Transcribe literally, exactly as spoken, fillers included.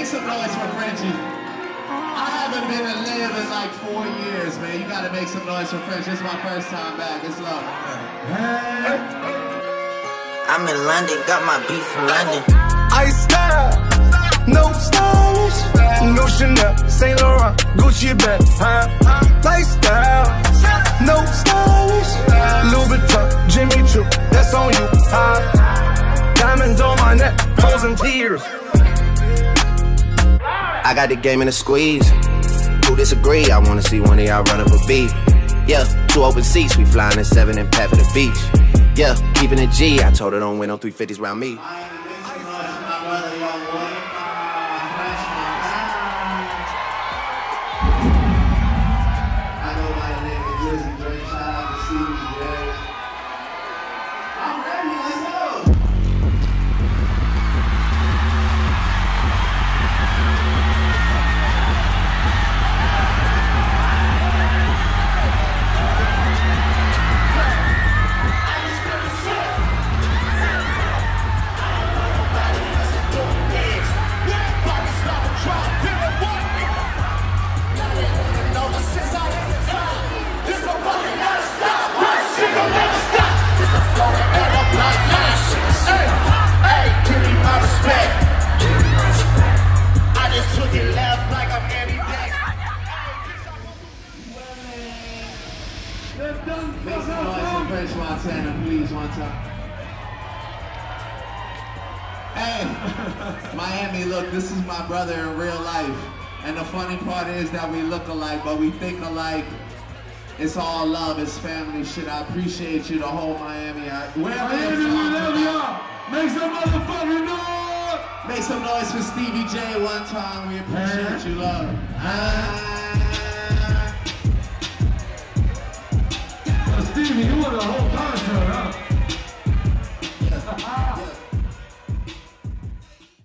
Make some noise for Frenchie. I haven't been to live in like four years, man. You gotta make some noise for French. This is my first time back. It's love. I'm in London, got my beat from London. Ice style, no stylish, no Chanel, Saint Laurent, Gucci bag, huh? Lifestyle, no stylish, Louis Vuitton, Jimmy Choo, that's on you, huh? Diamonds on my neck, frozen tears. I got the game in a squeeze. Who disagree? I wanna see one of y'all run up a beat. Yeah, two open seats, we flying in seven and pat for the beach. Yeah, keeping it G. I told her don't win no three fifties round me. Make some noise for French Montana, please, one time. Hey, Miami, look, this is my brother in real life. And the funny part is that we look alike, but we think alike. It's all love, it's family shit. I appreciate you, the whole Miami. I, Miami, we love y'all. Make some motherfucking noise. Make some noise for Stevie J one time. We appreciate you, love. Ah.